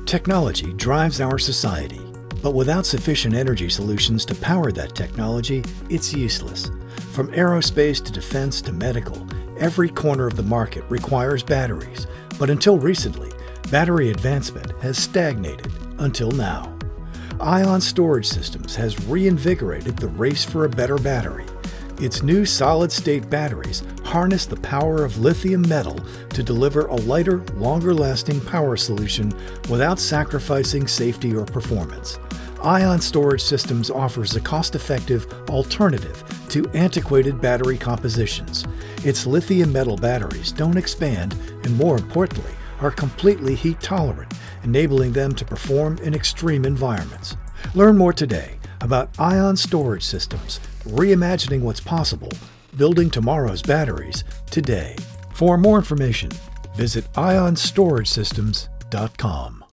Technology drives our society, but without sufficient energy solutions to power that technology, it's useless. From aerospace to defense to medical, every corner of the market requires batteries, but until recently, battery advancement has stagnated until now. Ion Storage Systems has reinvigorated the race for a better battery. Its new solid-state batteries harness the power of lithium metal to deliver a lighter, longer-lasting power solution without sacrificing safety or performance. Ion Storage Systems offers a cost-effective alternative to antiquated battery compositions. Its lithium metal batteries don't expand and, more importantly, are completely heat-tolerant, enabling them to perform in extreme environments. Learn more today about Ion Storage Systems, reimagining what's possible, building tomorrow's batteries today. For more information, visit ionsstoragesystems.com.